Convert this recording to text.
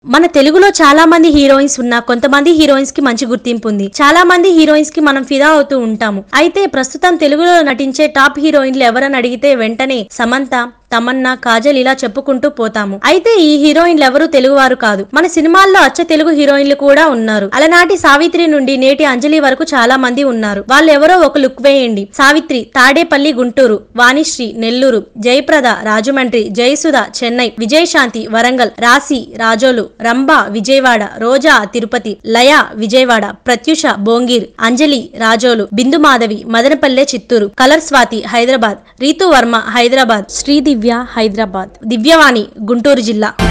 మన తెలుగులో చాలా మంది హీరోయిన్స్ ఉన్నా కొంతమంది హీరోయిన్స్ కి మంచి గుర్తింపు ఉంది. చాలా మంది హీరోయిన్స్ కి మనం ఫిదా అవుతూ ఉంటాము. అయితే ప్రస్తుతం తెలుగులో నటించే టాప్ హీరోయిన్లు ఎవరని అడిగితే వెంటనే సమంత, తమన్నా, కాజల్ ఇలా చెప్పుకుంటూ పోతాము. అయితే ఈ హీరోయిన్లు ఎవరు తెలుగువారు కాదు. మన సినిమాల్లో అచ్చ తెలుగు హీరోయిన్లు కూడా ఉన్నారు. అలనాటి సావిత్రి నుండి నేటి అంజలి వరకు చాలా మంది ఉన్నారు. వాళ్ళెవరో ఒక లుక్ వేయండి. సావిత్రి తాడేపల్లి గుంటూరు, వాణిశ్రీ నెల్లూరు, జయప్రద రాజమండ్రి, జయసుధ చెన్నై, విజయశాంతి వరంగల్, రాశి రాజోలు, రంభ విజయవాడ, రోజా తిరుపతి, లయ విజయవాడ, ప్రత్యూష భోంగీర్, అంజలి రాజోలు, బిందు మాధవి మదనపల్లె చిత్తూరు, కలర్ స్వాతి హైదరాబాద్, రీతు వర్మ హైదరాబాద్, శ్రీదివ్య హైదరాబాద్, దివ్యవాణి గుంటూరు జిల్లా.